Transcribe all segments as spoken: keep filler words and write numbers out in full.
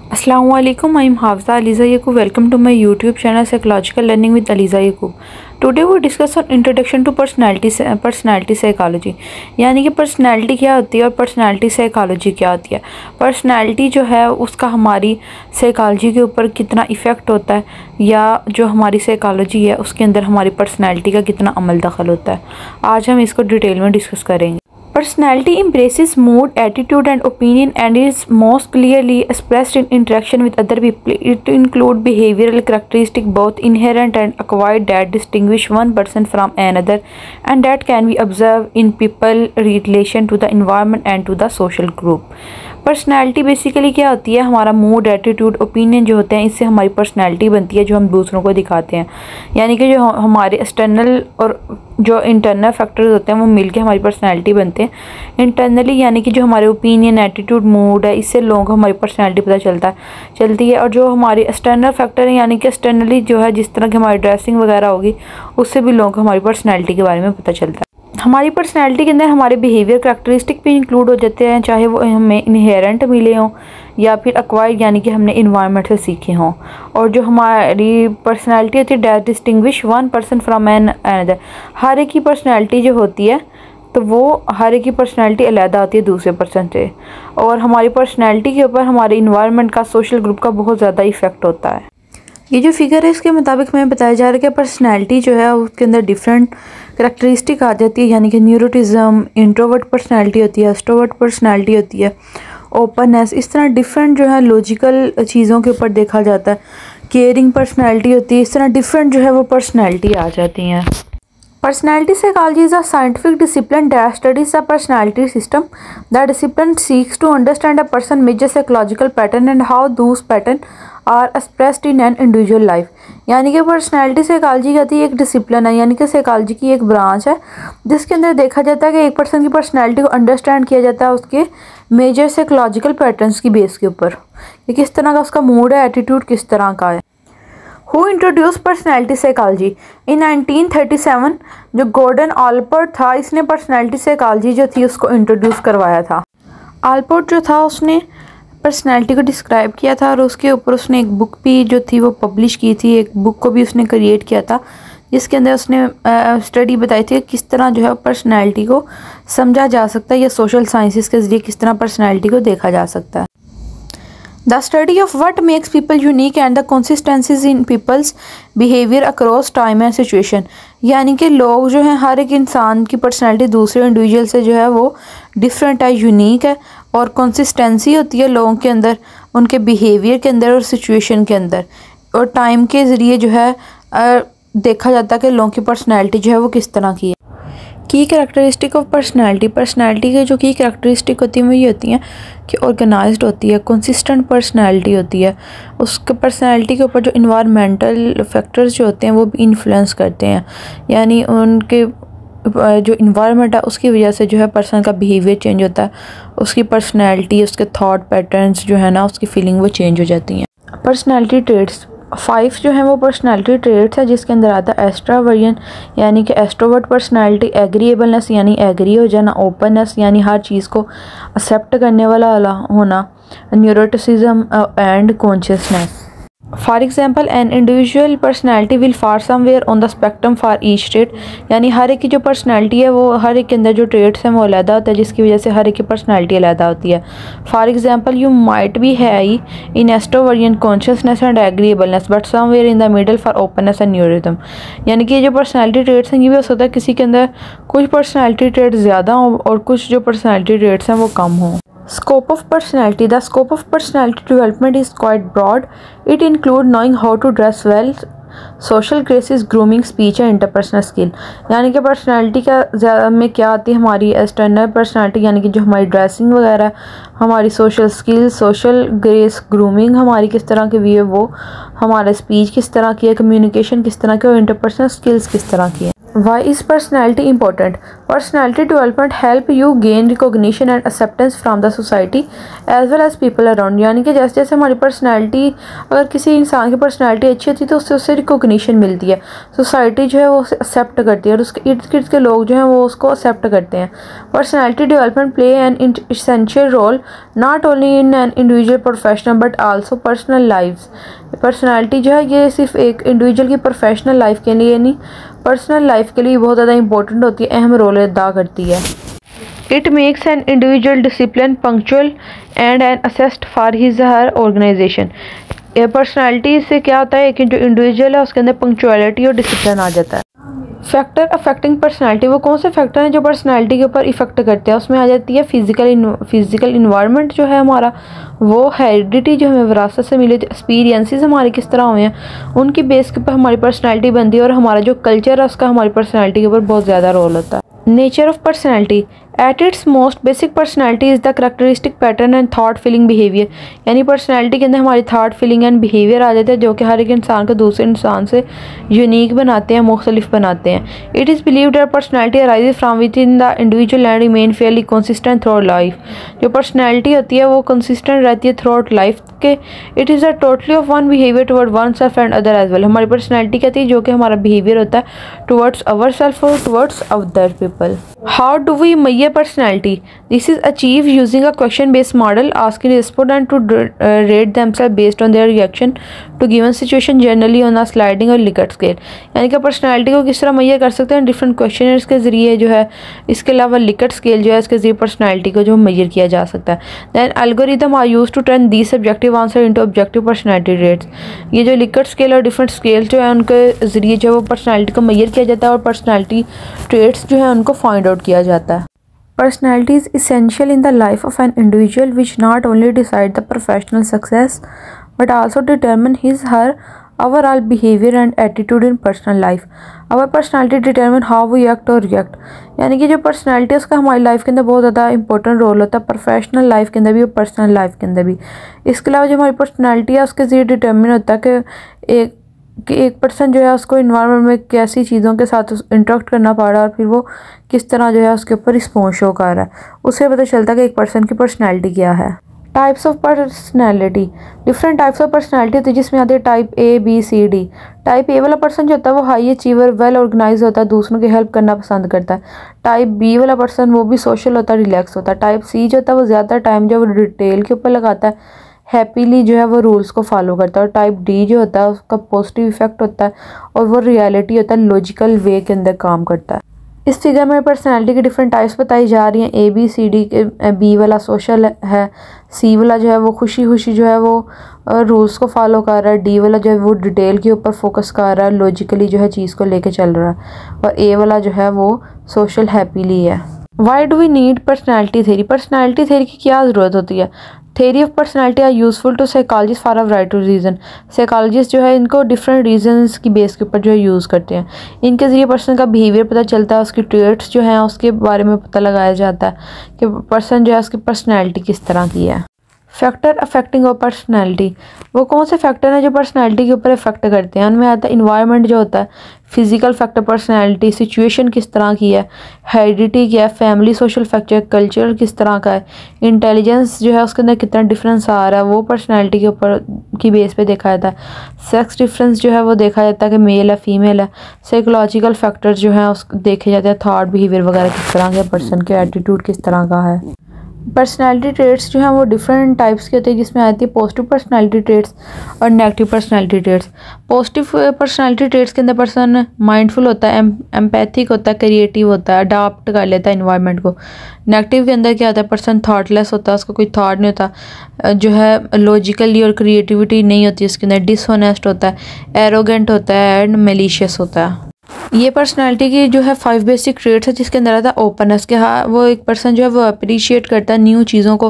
Assalamu alaikum. I am Hafsa Aliza Yaqub. Welcome to my YouTube channel Psychological Learning with Aliza Yaqub. Today we discuss on introduction to personality personality psychology. यानी कि personality क्या होती है और personality psychology क्या होती है। Personality जो है उसका हमारी साइकोलॉजी के ऊपर कितना इफ़ेक्ट होता है, या जो हमारी साइकोलॉजी है उसके अंदर हमारी पर्सनैलिटी का कितना अमल दखल होता है। आज हम इसको डिटेल में डिस्कस करेंगे। Personality embraces mood, attitude and opinion and is most clearly expressed in interaction with other people. It includes behavioral characteristics, both inherent and acquired, that distinguish one person from another and that can be observed in people relation to the environment and to the social group. Personality basically क्या होती है, हमारा mood, attitude, opinion जो होते हैं, इससे हमारी personality बनती है जो हम दूसरों को दिखाते हैं। यानी कि जो हमारे एक्सटर्नल और जो इंटरनल फैक्टर्स होते हैं वो मिलके हमारी पर्सनैलिटी बनते हैं। इंटरनली यानी कि जो हमारे ओपिनियन, एटीट्यूड, मूड है, इससे लोगों को हमारी पर्सनैलिटी पता चलता है चलती है। और जो हमारी एक्सटर्नल फैक्टर है यानी कि एक्सटर्नली जो है जिस तरह की हमारी ड्रेसिंग वगैरह होगी उससे भी लोगों को हमारी पर्सनैलिटी के बारे में पता चलता है। हमारी पर्सनैलिटी के अंदर हमारे बिहेवियर करैक्टरिस्टिक भी इंक्लूड हो जाते हैं, चाहे वो हमें इनहेरेंट मिले हों या फिर एक्वायर्ड यानी कि हमने इन्वायरमेंट से सीखे हों। और जो हमारी पर्सनैलिटी होती है that distinguish one person from an another, हर एक की पर्सनैलिटी जो होती है तो वो हर एक की पर्सनैलिटी अलग होती है दूसरे पर्सन से। और हमारी पर्सनैलिटी के ऊपर हमारे इन्वायरमेंट का, सोशल ग्रुप का बहुत ज़्यादा इफेक्ट होता है। ये जो फिगर है इसके मुताबिक हमें बताया जा रहा है कि पर्सनैलिटी जो है उसके अंदर डिफरेंट करैक्टरिस्टिक आ जाती है, यानी कि न्यूरोटिज़म, इंट्रोवर्ट पर्सनैलिटी होती है, एक्सट्रोवर्ट पर्सनैलिटी होती है, ओपननेस, इस तरह डिफरेंट जो है लॉजिकल चीज़ों के ऊपर देखा जाता है। केयरिंग पर्सनैलिटी होती है, इस तरह डिफरेंट जो है वो पर्सनैलिटी आ जाती हैं। Personality psychology is a scientific discipline that studies the personality system. The discipline seeks to understand a person's major psychological pattern and how those patterns are expressed in an individual life. यानी कि personality psychology कहती है एक discipline है, यानी कि psychology की एक ब्रांच है जिसके अंदर देखा जाता है कि एक पर्सन की पर्सनैलिटी को अंडरस्टैंड किया जाता है उसके मेजर साइकोलॉजिकल पैटर्न्स की बेस के ऊपर, कि किस तरह का उसका मूड है, एटीट्यूड किस तरह का है। Who introduced personality psychology? In nineteen thirty seven जो गॉर्डन आल्पोर्ट था, इसने पर्सनैलिटी साइकोलॉजी जो थी उसको इंट्रोड्यूस करवाया था। आल्पोर्ट जो था उसने पर्सनैलिटी को डिस्क्राइब किया था और उसके ऊपर उसने एक बुक भी जो थी वो पब्लिश की थी, एक बुक को भी उसने क्रिएट किया था जिसके अंदर उसने स्टडी बताई थी कि किस तरह जो है पर्सनैलिटी को समझा जा सकता है या सोशल साइंसेस के ज़रिए किस तरह पर्सनैलिटी को देखा जा सकता है। The study of what makes people unique and the consistencies in people's behavior across time and situation, यानी कि लोग जो हैं हर एक इंसान की पर्सनैलिटी दूसरे इंडिविजुअल से जो है वो डिफरेंट है, यूनिक है, और कंसिस्टेंसी होती है लोगों के अंदर, उनके बिहेवियर के अंदर और सिचुएशन के अंदर, और टाइम के ज़रिए जो है आ, देखा जाता है कि लोगों की पर्सनैलिटी जो है वो किस तरह की है। की करैक्टरिस्टिक ऑफ पर्सनैलिटी, पर्सनैलिटी के जो की करैक्टरिस्टिक होती हैं वो ये होती हैं कि ऑर्गेनाइज्ड होती है, कंसिस्टेंट पर्सनैलिटी होती है, उसके पर्सनैलिटी के ऊपर जो इन्वायरमेंटल फैक्टर्स जो होते हैं वो भी इन्फ्लुएंस करते हैं, यानी उनके जो इन्वायरमेंट है उसकी वजह से जो है पर्सन का बिहेवियर चेंज होता है, उसकी पर्सनैलिटी, उसके थॉट पैटर्न्स जो है ना, उसकी फीलिंग वो चेंज हो जाती हैं। पर्सनैलिटी ट्रेट्स फाइव जो है वो पर्सनैलिटी ट्रेट्स है जिसके अंदर आता है एक्स्ट्रावर्जन यानी कि एक्सट्रोवर्ट पर्सनैलिटी, एग्रीएबलनेस यानी एग्री हो जाना, ओपननेस यानी हर चीज़ को एक्सेप्ट करने वाला होना, neuroticism and conscientiousness. For example an individual personality will fall somewhere on the spectrum for each trait, यानी हर एक की जो पर्सनैलिटी है वो हर एक के अंदर जो ट्रेट्स हैं वो अलग होता है, जिसकी वजह से हर एक की पर्सनैलिटी अलग होती है। For example you might be high in extroversion, conscientiousness and agreeableness but somewhere in the middle for openness and neuroticism, यानी कि जो पर्सनैलिटी ट्रेट्स हैं ये भी हो सकता है किसी के अंदर कुछ पर्सनैलिटी ट्रेट्स ज़्यादा हों और कुछ जो पर्सनैलिटी ट्रेट्स हैं वो कम हों। Scope of personality. The scope of personality development is quite broad. It includes knowing how to dress well, social graces, grooming, speech and interpersonal skill. यानी कि पर्सनैलिटी का ज़्यादा में क्या आती है, हमारी एक्सटर्नल पर्सनैलिटी यानी कि जो हमारी ड्रेसिंग वगैरह, हमारी social skills, social grace, grooming हमारी किस तरह की भी है वो, हमारा स्पीच किस तरह की है, कम्युनिकेशन किस तरह की है, और इंटरपर्सनल स्किल्स किस तरह की है। Why is personality important? Personality development help you gain recognition and acceptance from the society as well as people around. यानी कि जैसे जैसे हमारी पर्सनैलिटी, अगर किसी इंसान की पर्सनैलिटी अच्छी होती है तो उससे उससे रिकॉग्निशन मिलती है, सोसाइटी जो है वो उसे एक्सेप्ट करती है और उसके इर्द गिर्द के लोग जो हैं वो उसको एक्सेप्ट करते हैं. Personality development play an essential role not only in an individual professional but also personal lifes. Personality जो है ये सिर्फ एक इंडिविजुअल की प्रोफेशनल लाइफ के लिए नहीं, पर्सनल लाइफ के लिए बहुत ज़्यादा इंपॉर्टेंट होती है, अहम रोल अदा करती है. It makes an individual discipline punctual and an assessed for his her organisation. Personality से क्या होता है कि जो इंडिविजुअल है उसके अंदर पंक्चुअलिटी और डिसिप्लिन आ जाता है. फैक्टर अफेक्टिंग पर्सनैलिटी, वो कौन से फैक्टर हैं जो पर्सनैलिटी के ऊपर इफेक्ट करते हैं? उसमें आ जाती है फिजिकल फिजिकल इन्वायरमेंट जो है हमारा, वो हेरिडिटी जो हमें विरासत से मिली, एक्सपीरियंसेस हमारे किस तरह हुए हैं उनकी बेस के ऊपर हमारी पर्सनैलिटी बनती है, और हमारा जो कल्चर है उसका हमारी पर्सनैलिटी के ऊपर बहुत ज़्यादा रोल होता है. Nature of personality, at its most basic personality is the characteristic pattern and thought feeling behaviour. यानी पर्सनैलिटी के अंदर हमारी थाट फीलिंग एंड बिहेवियर आ जाते हैं जो कि हर एक इंसान को दूसरे इंसान से यूनिक बनाते हैं, मुख्तलिफ बनाते हैं. It is believed that personality arises from within the individual and remain fairly consistent through life. जो पर्सनैलिटी होती है वो कंसिस्टेंट रहती है थ्रू आउट लाइफ के. It is a totally of one behaviour toward one self and other as well. हमारी personality कहती है जो कि हमारा बिहेवियर होता है टुवर्ड्स अवर सेल्फ और towards other people. How do we measure personality? This is achieved using a question based model asking respondent to uh, rate themselves based on their reaction to given situation, generally on a sliding or Likert scale. यानी कि personality को किस तरह major कर सकते हैं? Different questioners के ज़रिए जो है, इसके अलावा लिकर्ट स्केल जो है इसके ज़रिए पर्सनैलिटी को जो मेजर किया जा सकता है. Then algorithm are use to turn the subjective answer into objective personality rates. ये जो लिकर्ट स्केल और डिफरेंट स्केल जो है उनके ज़रिए जो है वो पर्सनैलिटी को मेजर किया जाता है और पर्सनैलिटी ट्रेट्स जो है उनको फाइंड आउट किया जाता है. Personality is essential in the life of an individual, which not only decide the professional success but also determine his her overall behavior and attitude in personal life. Our personality determine how we act or react. यानी कि जो personality है उसका हमारी life के अंदर बहुत ज़्यादा इंपॉर्टेंट रोल होता है, प्रोफेशनल लाइफ के अंदर भी और पर्सनल लाइफ के अंदर भी. इसके अलावा जो हमारी पर्सनैलिटी है उसके ज़रिए डिटर्मिन होता है कि एक कि एक पर्सन जो है उसको इन्वायरमेंट में कैसी चीज़ों के साथ इंटरेक्ट करना पड़ रहा है और फिर वो किस तरह जो है उसके ऊपर रिस्पॉन्स शो कर रहा है, उससे पता चलता है कि एक पर्सन की पर्सनैलिटी क्या है. Types of personality, different types of personality होती है जिसमें आते हैं type A B C D. Type A वाला पर्सन जो होता है वो हाई अचीवर, वेल ऑर्गेनाइज होता है, दूसरों की हेल्प करना पसंद करता है. टाइप बी वाला पर्सन वो भी सोशल होता है, रिलैक्स होता है. टाइप सी जो होता है वो ज़्यादा टाइम जो है वो डिटेल के ऊपर लगाता है, हैप्पीली जो है वो रूल्स को फॉलो करता है. और टाइप डी जो होता है उसका पॉजिटिव इफेक्ट होता है और वो रियलिटी होता है, लॉजिकल वे के अंदर काम करता है. इस फिगर में पर्सनैलिटी के डिफरेंट टाइप्स बताई जा रही हैं. ए बी सी डी के, बी वाला सोशल है, सी वाला जो है वो खुशी खुशी जो है वो रूल्स को फॉलो कर रहा है, डी वाला जो है वो डिटेल के ऊपर फोकस कर रहा है, लॉजिकली जो है चीज़ को लेके चल रहा है, और ए वाला जो है वो सोशल हैप्पीली है. Why do we need personality theory? Personality theory की क्या ज़रूरत होती है? Theory of personality are useful to psychologist for a variety of reason. Psychologist जो है इनको डिफरेंट रीजंस की बेस के ऊपर जो है यूज़ करते हैं. इनके ज़रिए पर्सन का बिहेवियर पता चलता है, उसकी ट्रेट्स जो हैं उसके बारे में पता लगाया जाता है कि पर्सन जो है उसकी पर्सनैलिटी किस तरह की है. फैक्टर अफेक्टिंग और पर्सनैलिटी, वो कौन से फैक्टर हैं जो पर्सनैलिटी के ऊपर इफेक्ट करते हैं? उनमें आता है इन्वायरमेंट जो होता है, फिजिकल फैक्टर पर्सनैलिटी, सिचुएशन किस तरह की है, हेरिडिटी क्या है, फैमिली सोशल फैक्टर, कल्चर किस तरह का है, इंटेलिजेंस जो है उसके अंदर कितना डिफरेंस आ रहा है वो पर्सनैलिटी के ऊपर की बेस पे देखा जाता है. सेक्स डिफरेंस जो है वो देखा जाता है कि मेल है फीमेल है. साइकोलॉजिकल फैक्टर्स जो है उस देखे जाते हैं, थॉट बिहेवियर वगैरह किस तरह के, पर्सन के एटीट्यूड किस तरह का है. पर्सनैलिटी ट्रेट्स जो हैं वो डिफरेंट टाइप्स के होते हैं जिसमें आती है पॉजिटिव पर्सनैलिटी ट्रेट्स और negative personality traits. Positive personality traits के अंदर पर्सन माइंडफुल होता है, एम्पैथिक होता है, क्रिएटिव होता है, अडाप्ट कर लेता है इन्वायरमेंट को. नेगेटिव के अंदर क्या होता है? पर्सन थॉटलेस होता है, उसको कोई थॉट नहीं होता, जो है लॉजिकली और क्रिएटिविटी नहीं होती उसके अंदर, डिसऑनेस्ट होता है, एरोगेंट होता है एंड मेलिशियस होता है. ये पर्सनालिटी की जो है फाइव बेसिक ट्रेट्स है जिसके अंदर आता है ओपननेस के. हाँ, वो एक पर्सन जो है वो अप्रिशिएट करता है न्यू चीज़ों को,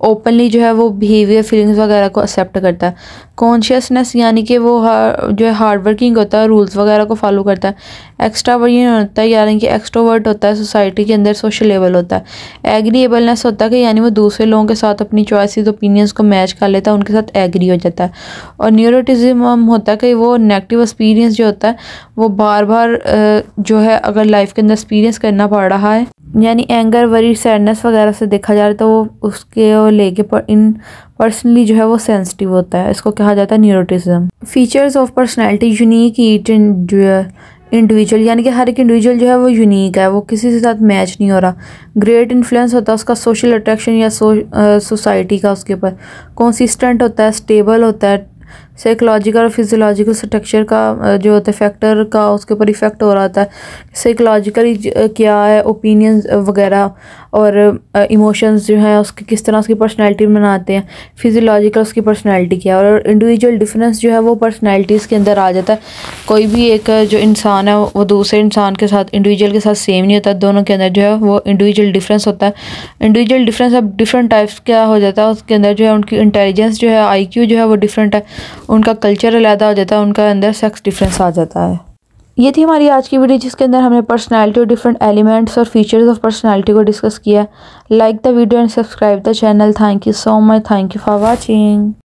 ओपनली जो है वो बिहेवियर फीलिंग्स वगैरह को एक्सेप्ट करता है। कॉन्शियसनेस यानी कि वो जो है हार्ड वर्किंग होता है, रूल्स वगैरह को फॉलो करता है। एक्स्ट्रावर्जन होता है यानी कि एक्सट्रोवर्ट होता है, सोसाइटी के अंदर सोशलेबल होता है। एग्रीएबलनेस होता है कि यानी वो दूसरे लोगों के साथ अपनी चॉइसेस ओपिनियंस को मैच कर लेता है, उनके साथ एग्री हो जाता है। और न्यूरोटिज्म होता है कि वो नेगेटिव एक्सपीरियंस जो होता है वो बार बार जो है अगर लाइफ के अंदर एक्सपीरियंस करना पड़ रहा है, यानी एंगर, वरी, सैडनेस वगैरह से देखा जाए तो वो उसके वो लेके पर इन पर्सनली जो है वो सेंसिटिव होता है। इसको कहा जाता है neuroticism. Features of personality unique each जो है इंडिविजुअल, यानी कि हर एक इंडिविजुअल जो है वो यूनिक है, वो किसी के साथ मैच नहीं हो रहा। ग्रेट इन्फ्लुएंस होता है उसका सोशल अट्रैक्शन या सोसाइटी का उसके ऊपर। कंसिस्टेंट होता है, स्टेबल होता है। साइकोलॉजिकल और फिजियोलॉजिकल स्ट्रक्चर का जो होता है फैक्टर का उसके ऊपर इफेक्ट हो रहा होता है। साइकोलॉजिकली क्या है, ओपिनियंस वगैरह और इमोशंस जो है उसके किस तरह उसकी पर्सनैलिटी बनाते हैं। फिजियोलॉजिकल उसकी पर्सनैलिटी क्या है, और इंडिविजुअल डिफरेंस जो है वो पर्सनैलिटीज़ के अंदर आ जाता है। कोई भी एक जो इंसान है वो दूसरे इंसान के साथ, इंडिविजुअल के साथ सेम नहीं होता, दोनों के अंदर जो है वो इंडिविजुअल डिफरेंस होता है। इंडिविजुअल डिफरेंस अब डिफरेंट टाइप्स क्या हो जाता है, उसके अंदर जो है उनकी इंटेलिजेंस जो है, आई क्यू जो है वो डिफरेंट है, उनका कल्चर अलग हो जाता है, उनका अंदर सेक्स डिफरेंस आ जाता है। ये थी हमारी आज की वीडियो जिसके अंदर हमने पर्सनालिटी और डिफरेंट एलिमेंट्स और फीचर्स ऑफ पर्सनालिटी को डिस्कस किया। Like the video and subscribe the channel. Thank you so much. Thank you for watching.